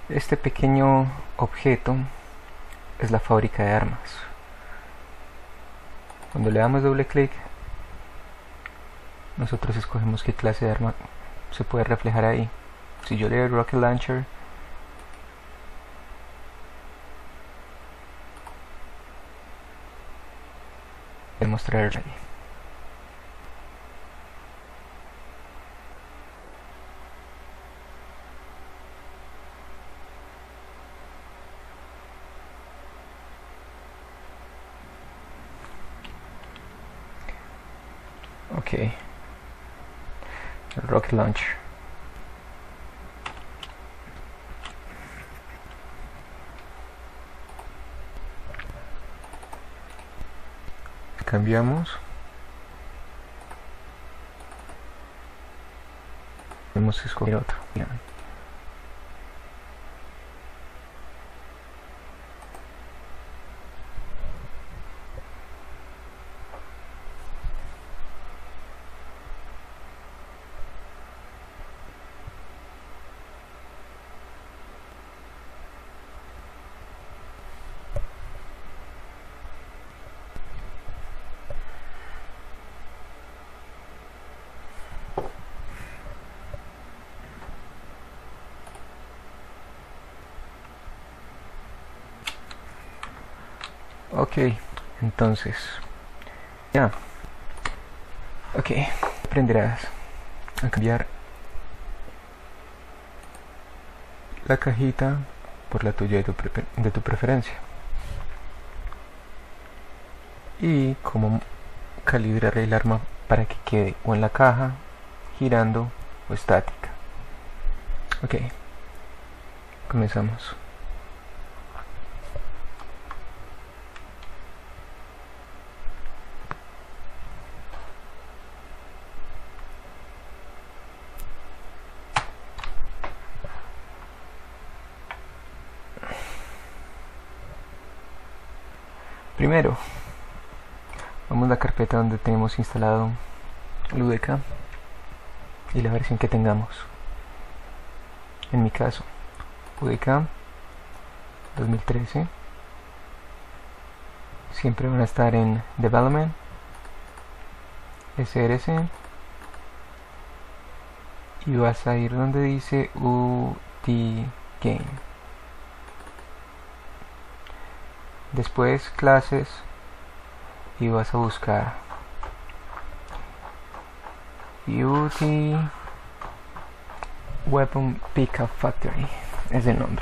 Este pequeño objeto es la fábrica de armas. Cuando le damos doble clic, nosotros escogemos qué clase de arma se puede reflejar ahí. Si yo le doy Rocket Launcher, voy a mostrar ahí. Ok, el Rocket Launcher. Cambiamos. Podemos escoger otro. Ok, entonces ya. Ok, aprenderás a cambiar la cajita por la tuya de tu preferencia y cómo calibrar el arma para que quede o en la caja, girando o estática. Ok, comenzamos. Primero, vamos a la carpeta donde tenemos instalado UDK y la versión que tengamos. En mi caso, UDK 2013. Siempre van a estar en Development, SRC, y vas a ir donde dice UD Game. Después clases y vas a buscar UD Weapon Pickup Factory, es el nombre.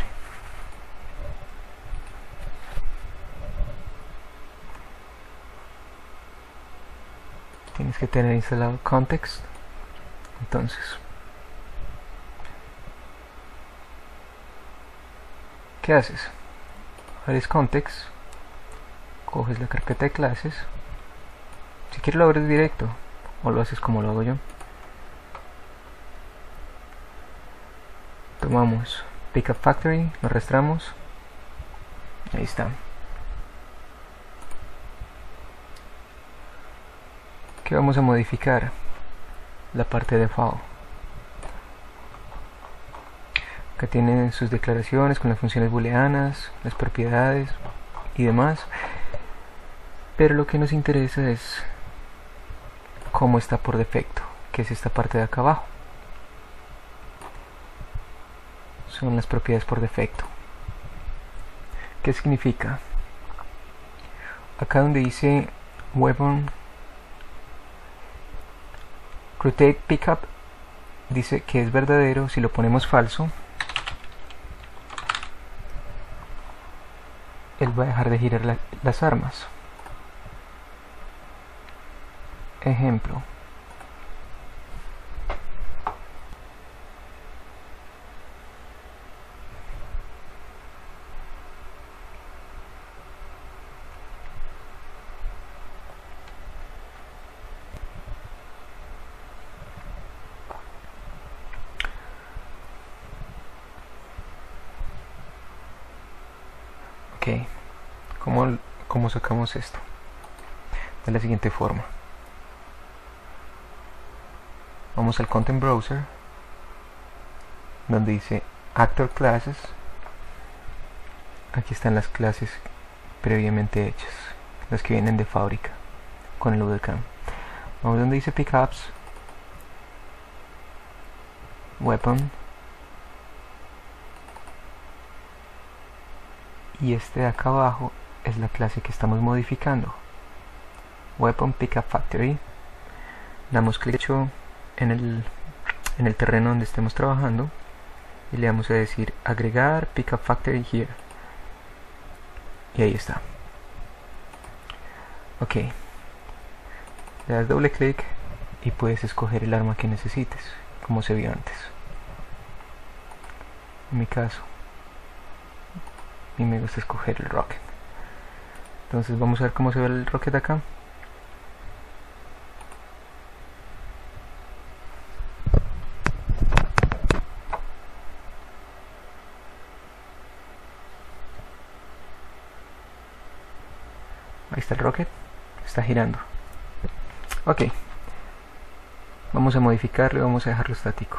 Tienes que tener instalado Context. Entonces, ¿qué haces? Abres Context, coges la carpeta de clases. Si quieres lo abres directo o lo haces como lo hago yo. Tomamos Pickup Factory, lo arrastramos. Ahí está. ¿Qué vamos a modificar? La parte de file. Acá tienen sus declaraciones con las funciones booleanas, las propiedades y demás. Pero lo que nos interesa es cómo está por defecto, que es esta parte de acá abajo. Son las propiedades por defecto. ¿Qué significa? Acá donde dice Weapon Rotate Pickup, dice que es verdadero. Si lo ponemos falso, él va a dejar de girar las armas. Ejemplo. Ok, ¿cómo sacamos esto? De la siguiente forma. Vamos al Content Browser, donde dice Actor Classes, aquí están las clases previamente hechas, las que vienen de fábrica con el UDCAM. Vamos donde dice pickups, weapon, y este de acá abajo es la clase que estamos modificando, weapon pickup factory. Damos clic en el terreno donde estemos trabajando y le vamos a decir agregar pickup factory here, y ahí está. Ok, le das doble clic y puedes escoger el arma que necesites, como se vio antes. En mi caso, a mí me gusta escoger el rocket. Entonces vamos a ver cómo se ve el rocket acá. Ahí está el rocket, está girando. Ok, vamos a modificarlo y vamos a dejarlo estático.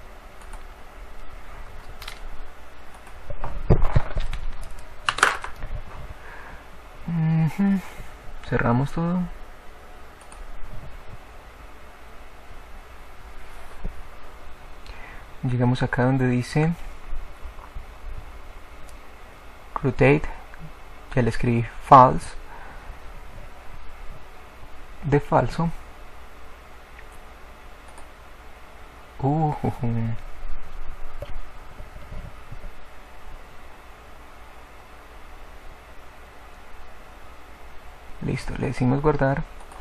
Cerramos todo. Llegamos acá donde dice rotate, ya le escribí false, de falso. Listo, le decimos guardar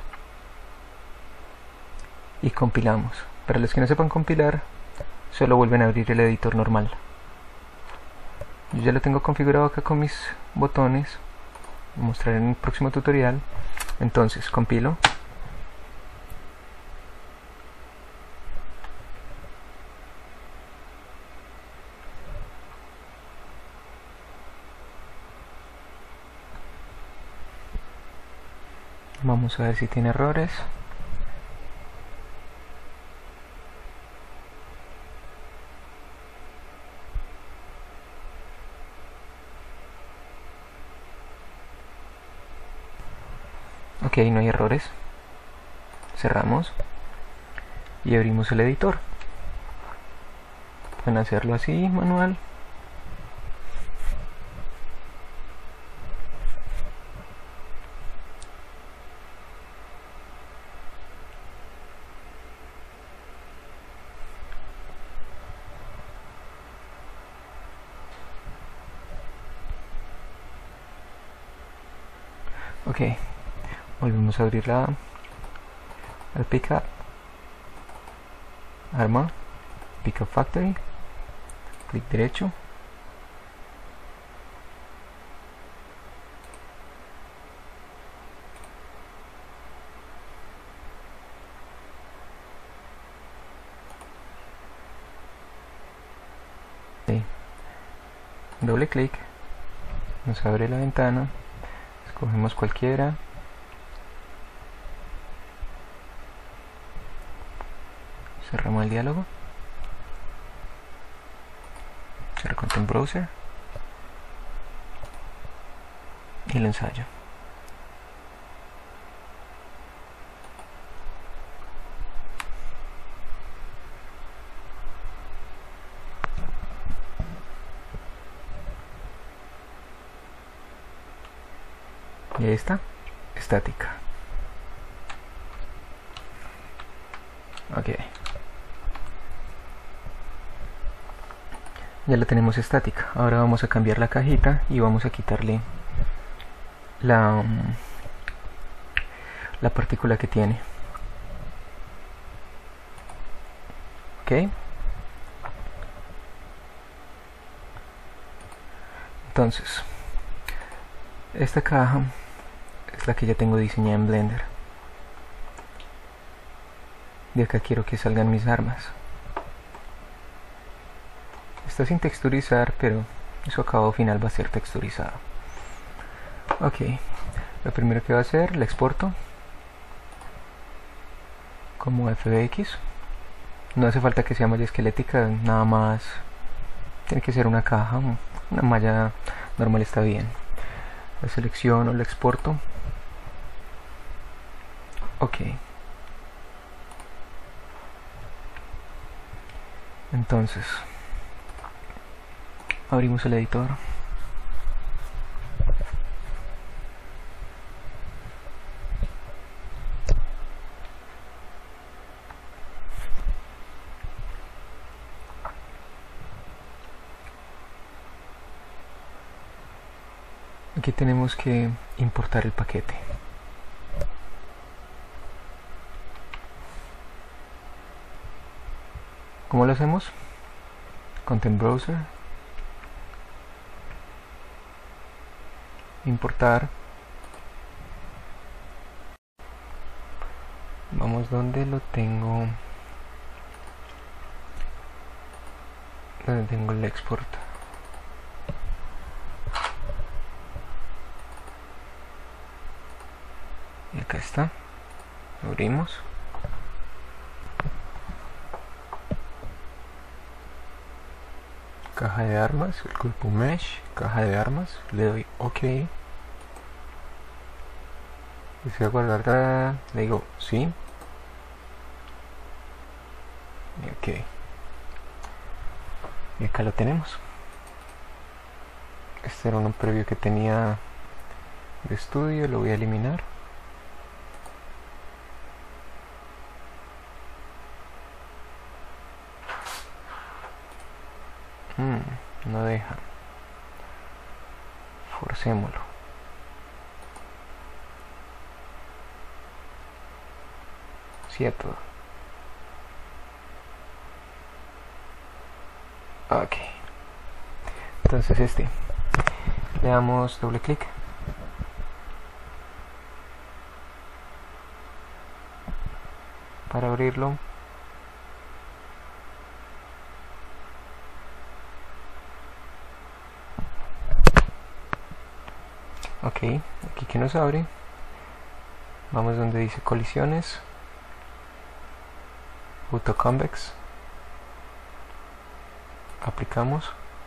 y compilamos. Para los que no sepan compilar, solo vuelven a abrir el editor normal. Yo ya lo tengo configurado acá con mis botones, voy a mostrar en el próximo tutorial. Entonces compilo, vamos a ver si tiene errores. Ok, no hay errores. Cerramos y abrimos el editor. Pueden hacerlo así, manual. Ok, volvemos a abrir el pickup, arma, pickup factory, clic derecho, doble clic, nos abre la ventana, escogemos cualquiera, cerramos el diálogo, cierro Content Browser y lo ensayo. Y ahí está, estática. Ok, ya la tenemos estática. Ahora vamos a cambiar la cajita y vamos a quitarle la partícula que tiene. Ok, entonces esta caja es la que ya tengo diseñada en Blender. De acá quiero que salgan mis armas. Está sin texturizar, pero su acabado final va a ser texturizado. Ok, lo primero que va a hacer, la exporto como FBX. No hace falta que sea malla esquelética, nada más tiene que ser una caja, una malla normal está bien. La selecciono, la exporto. Ok. Entonces, abrimos el editor. Aquí tenemos que importar el paquete. ¿Cómo lo hacemos? Content Browser, importar. Vamos donde lo tengo, donde tengo el export. Y acá está. Abrimos. Caja de armas, el cuerpo mesh, caja de armas, le doy OK. Deseo guardar, le digo sí. Y OK. Y acá lo tenemos. Este era uno previo que tenía de estudio, lo voy a eliminar. No deja. Forcémoslo. Cierto. Ok. Entonces le damos doble clic. Para abrirlo. Ok, aquí que nos abre, vamos donde dice colisiones, autoconvex, aplicamos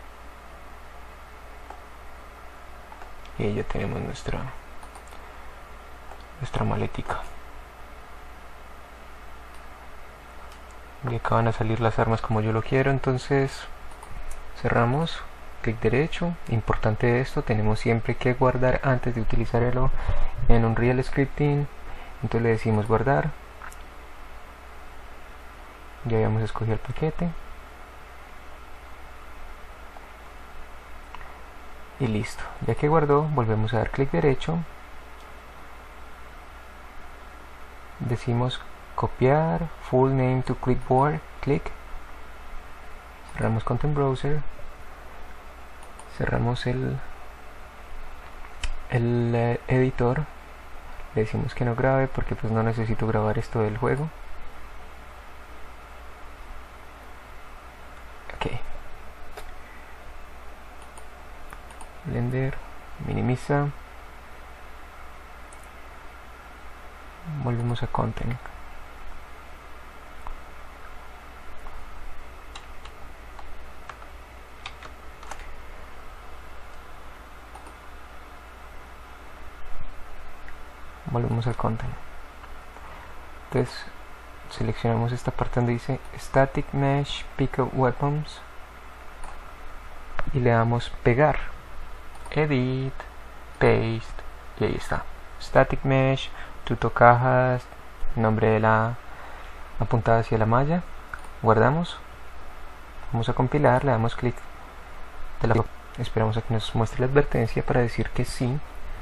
y ahí ya tenemos nuestra maletica. Y acá van a salir las armas como yo lo quiero, entonces cerramos. Clic derecho. Importante esto, tenemos siempre que guardar antes de utilizarlo en Unreal Scripting. Entonces le decimos guardar. Ya habíamos escogido el paquete y listo. Ya que guardó, volvemos a dar clic derecho, decimos copiar full name to clipboard, clic, cerramos Content Browser, cerramos el editor, le decimos que no grabe porque pues no necesito grabar esto del juego. Ok, Blender, minimiza, volvemos a Content. Volvemos al content. Entonces seleccionamos esta parte donde dice Static Mesh Pickup Weapons y le damos pegar, Edit, Paste, y ahí está. Static Mesh, tuto cajas, nombre de la apuntada hacia la malla, guardamos, vamos a compilar, le damos clic, esperamos a que nos muestre la advertencia para decir que sí.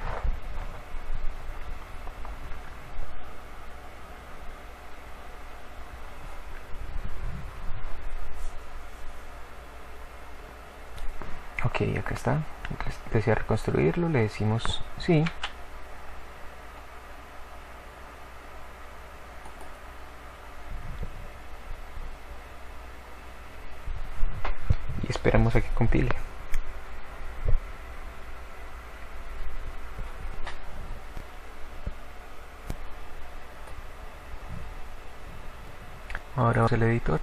Ok, acá está. Desea reconstruirlo, le decimos sí. Y esperamos a que compile. Ahora vamos al editor.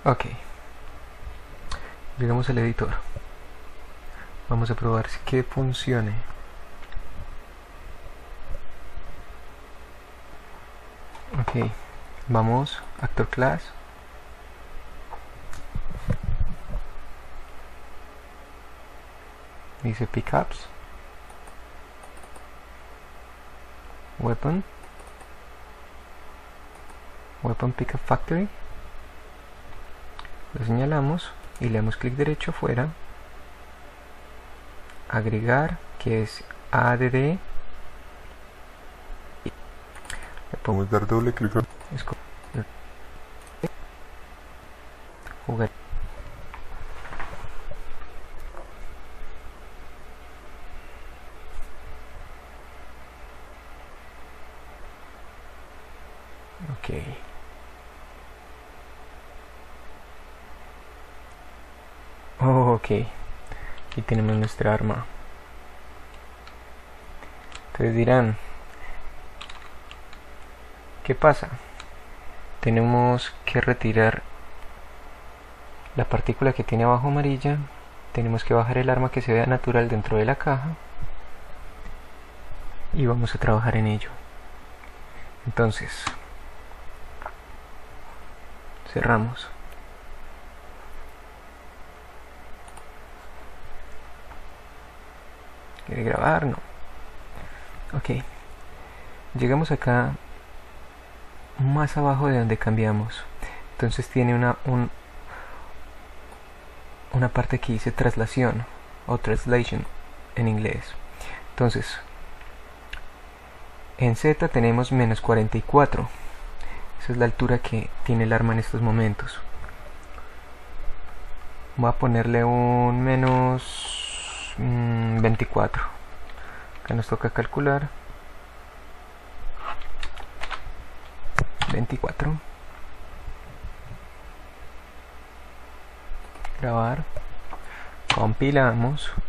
Ok, llegamos al editor. Vamos a probar que funcione. Ok, vamos, actor class. Dice pickups. Weapon. Weapon Pickup Factory. Lo señalamos y le damos clic derecho afuera. Agregar, que es add. Le podemos dar doble clic. Jugar. Ok. Oh, ok. Aquí tenemos nuestra arma. Ustedes dirán, ¿qué pasa? Tenemos que retirar la partícula que tiene abajo amarilla. Tenemos que bajar el arma que se vea natural dentro de la caja. Y vamos a trabajar en ello. Entonces, cerramos. ¿Quiere grabar? No. Ok. Llegamos acá más abajo de donde cambiamos. Entonces tiene una parte que dice traslación o translation en inglés. Entonces, en Z tenemos menos 44. Esa es la altura que tiene el arma en estos momentos. Voy a ponerle un menos 24. Acá nos toca calcular. 24. Grabar. Compilamos.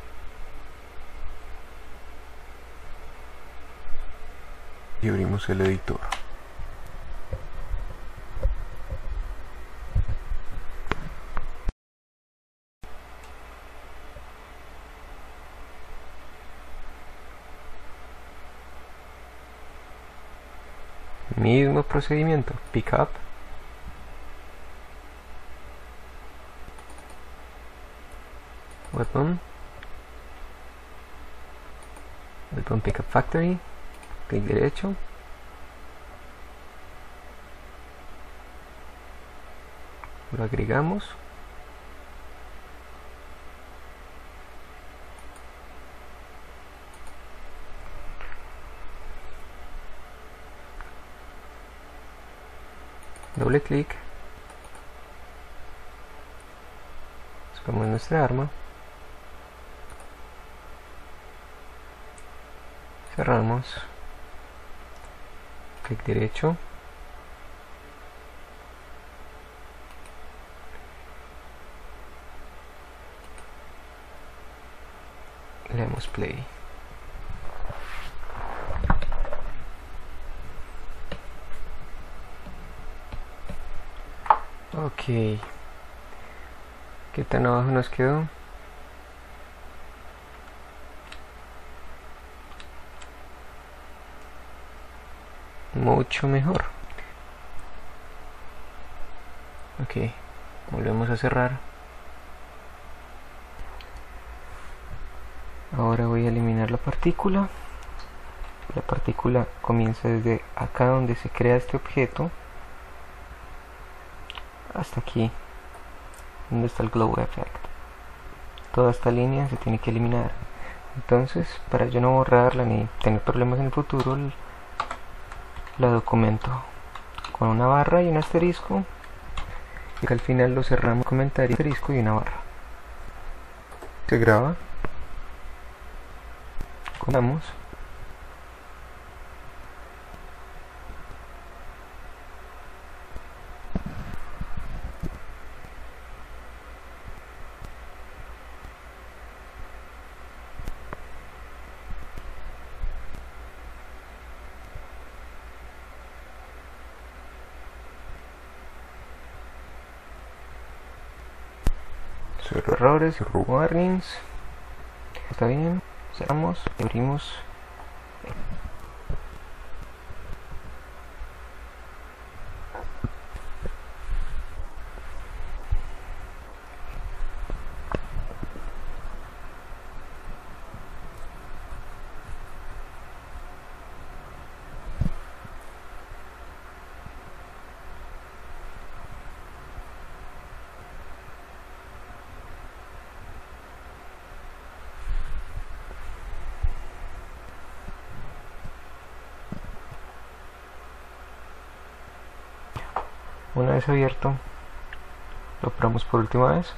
Y abrimos el editor. Mismo procedimiento, pickup, weapon pickup factory, clic derecho, lo agregamos, doble clic, buscamos nuestra arma, cerramos, clic derecho, le damos play. Ok, ¿qué tan abajo nos quedó? Mucho mejor. Ok, volvemos a cerrar. Ahora voy a eliminar la partícula. La partícula comienza desde acá donde se crea este objeto hasta aquí donde está el glow effect. Toda esta línea se tiene que eliminar. Entonces, para yo no borrarla ni tener problemas en el futuro, la documento con una barra y un asterisco, y al final lo cerramos, comentario, asterisco y una barra. Se graba, comamos. errores, warnings. Está bien, cerramos, abrimos. Una vez abierto, lo probamos por última vez.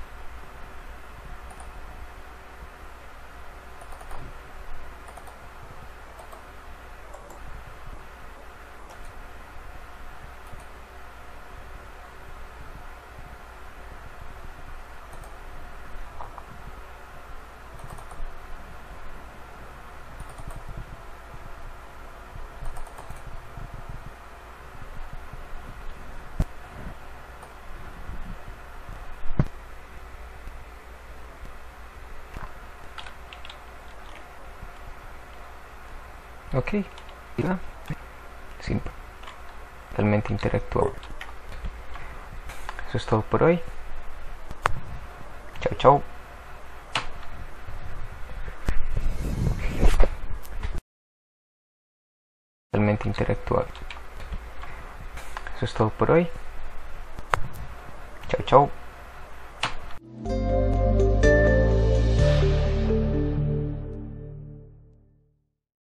Ok, simple, totalmente interactual. Eso es todo por hoy. Chao, chao. Totalmente interactual. Eso es todo por hoy. Chao, chao.